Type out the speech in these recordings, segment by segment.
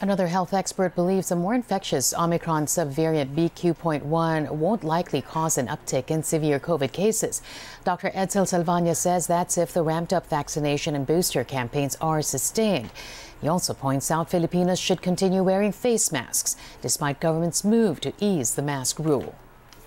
Another health expert believes a more infectious Omicron subvariant BQ.1 won't likely cause an uptick in severe COVID cases. Dr. Edsel Salvania says that's if the ramped-up vaccination and booster campaigns are sustained. He also points out Filipinos should continue wearing face masks despite government's move to ease the mask rule.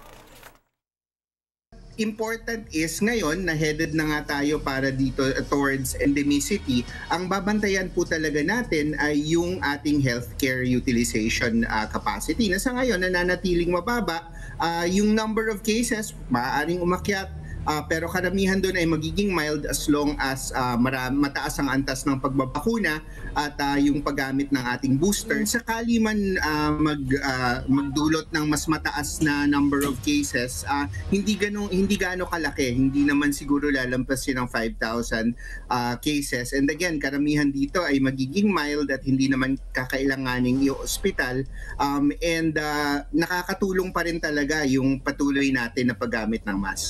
Important is ngayon na headed na nga tayo para dito towards endemicity. Ang babantayan po talaga natin ay yung ating healthcare utilization capacity. Na sa ngayon nananatiling mababa, yung number of cases maaaring umakyat, pero karamihan doon ay magiging mild as long as mataas ang antas ng pagbabakuna at yung paggamit ng ating booster. Sakali man magdulot ng mas mataas na number of cases, hindi gaano kalaki, hindi naman siguro lalampasin ng 5,000 cases. And again, karamihan dito ay magiging mild at hindi naman kakailanganing i-hospital, and nakakatulong pa rin talaga yung patuloy natin na paggamit ng mask.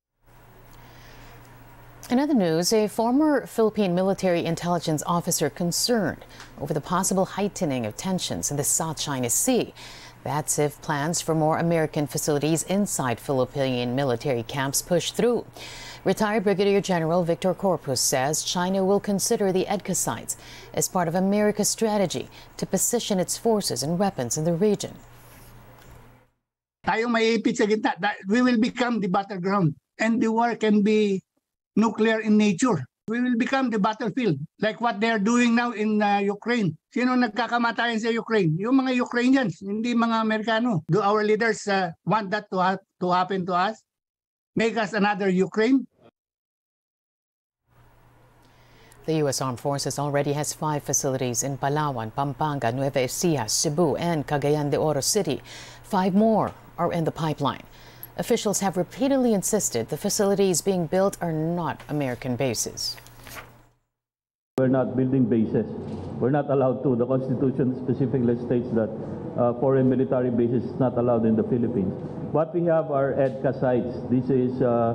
In other news, a former Philippine military intelligence officer concerned over the possible heightening of tensions in the South China Sea. That's if plans for more American facilities inside Philippine military camps push through. Retired Brigadier General Victor Corpus says China will consider the EDCA sites as part of America's strategy to position its forces and weapons in the region. Tayong maiipit sa gitna, we will become the battleground and the war can be nuclear in nature. We will become the battlefield, like what they are doing now in Ukraine. Sino nagkakamatayan sa Ukraine? Yung mga Ukrainians, hindi mga Amerikano. Do our leaders want that to happen to us? Make us another Ukraine? The U.S. Armed Forces already has 5 facilities in Palawan, Pampanga, Nueva Ecija, Cebu, and Cagayan de Oro City. 5 more are in the pipeline. Officials have repeatedly insisted the facilities being built are not American bases. We're not building bases. We're not allowed to. The Constitution specifically states that foreign military bases is not allowed in the Philippines. What we have are EDCA sites. This is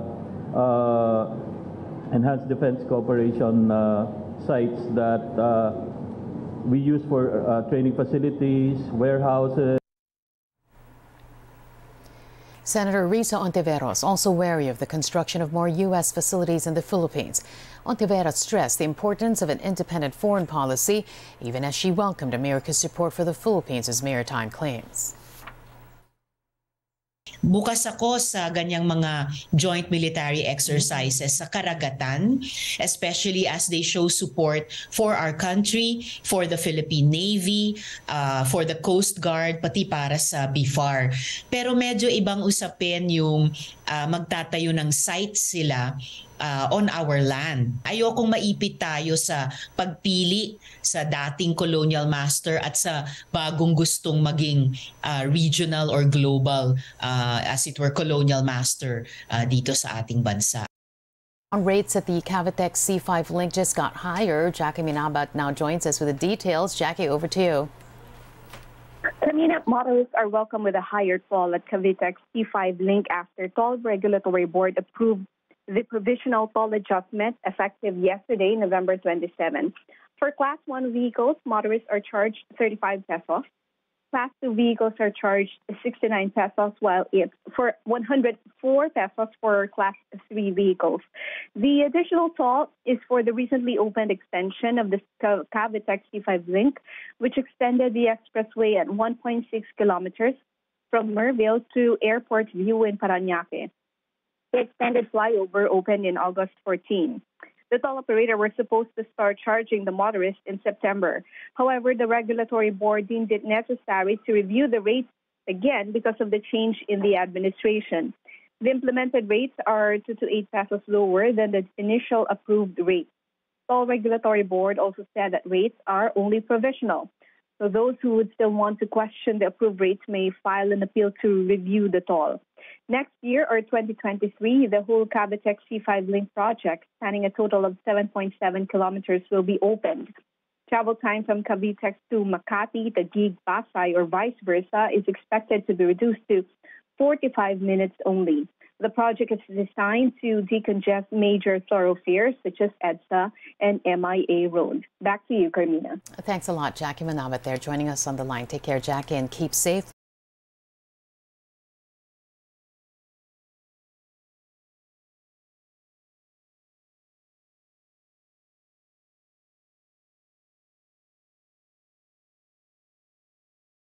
Enhanced Defense Cooperation sites that we use for training facilities, warehouses. Senator Risa Ontiveros also wary of the construction of more U.S. facilities in the Philippines. Ontiveros stressed the importance of an independent foreign policy, even as she welcomed America's support for the Philippines' maritime claims. Bukas ako sa ganyang mga joint military exercises sa karagatan, especially as they show support for our country, for the Philippine Navy, for the Coast Guard, pati para sa BFAR. Pero medyo ibang usapin yung magtatayo ng sites sila on our land. Ayokong maipit tayo sa pagpili sa dating colonial master at sa bagong gustong maging regional or global, as it were, colonial master dito sa ating bansa. Rates at the Cavitex C5 link just got higher. Jackie Minabat now joins us with the details. Jackie, over to you. Kanina, motorists are welcome with a higher toll at Cavitex C5 link after Toll Regulatory Board approved the provisional toll adjustment effective yesterday, November 27. For Class 1 vehicles, motorists are charged 35 pesos. Class 2 vehicles are charged 69 pesos, while it's for 104 pesos for Class 3 vehicles. The additional toll is for the recently opened extension of the Cavitex C5 link, which extended the expressway at 1.6 kilometers from Merville to Airport View in Parañaque. The extended flyover opened in August 14. The toll operator were supposed to start charging the motorists in September. However, the regulatory board deemed it necessary to review the rates again because of the change in the administration. The implemented rates are 2 to 8 pesos lower than the initial approved rate. Toll Regulatory Board also said that rates are only provisional. So those who would still want to question the approved rates may file an appeal to review the toll. Next year, or 2023, the whole Cavitex C5 link project, spanning a total of 7.7 kilometers, will be opened. Travel time from Cavitex to Makati, Taguig, Pasay, or vice versa is expected to be reduced to 45 minutes only. The project is designed to decongest major thoroughfares such as EDSA and MIA Road. Back to you, Carmina. Thanks a lot, Jackie Manabat there joining us on the line. Take care, Jackie, and keep safe.